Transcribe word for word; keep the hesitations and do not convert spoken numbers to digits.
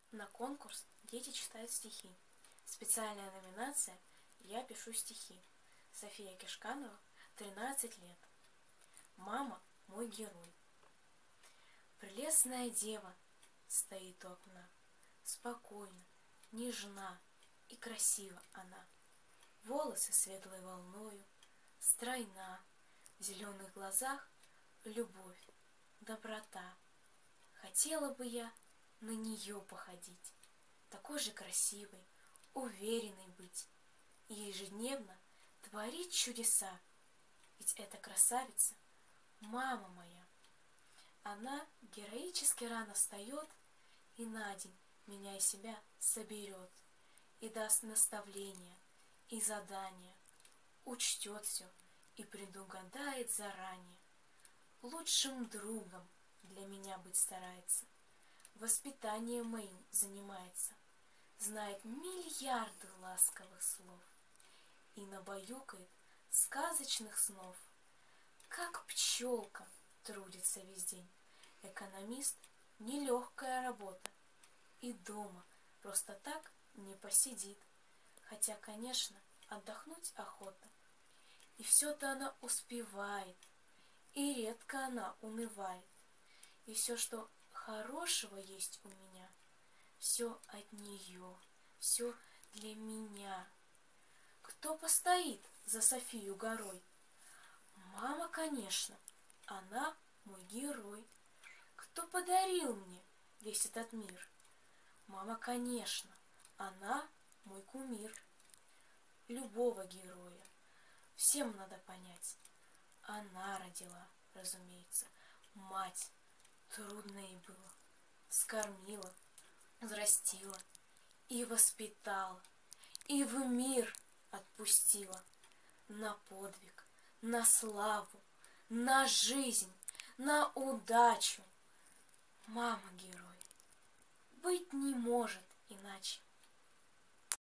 На конкурс дети читают стихи. Специальная номинация «Я пишу стихи». София Кишканова, тринадцать лет. Мама – мой герой. Прелестная дева стоит у окна, спокойна, нежна и красива она. Волосы светлой волною, стройна, в зеленых глазах любовь, доброта. Хотела бы я на нее походить, такой же красивой, уверенной быть и ежедневно творить чудеса. Ведь эта красавица — мама моя. Она героически рано встает и на день меня и себя соберет и даст наставления и задания, учтет все и предугадает заранее. Лучшим другом для меня быть старается, воспитанием моим занимается, знает миллиарды ласковых слов и набаюкает сказочных снов. Как пчелка трудится весь день, экономист — нелегкая работа, и дома просто так не посидит, хотя, конечно, отдохнуть охота. И все-то она успевает, и редко она унывает, и все, что хорошего есть у меня, все от нее, все для меня. Кто постоит за Софию горой? Мама, конечно, она мой герой. Кто подарил мне весь этот мир? Мама, конечно, она мой кумир. Любого героя всем надо понять. Она родила, разумеется, мать. Трудно ей было. Вскормила, взрастила и воспитала, и в мир отпустила. На подвиг, на славу, на жизнь, на удачу. Мама герой. Быть не может иначе.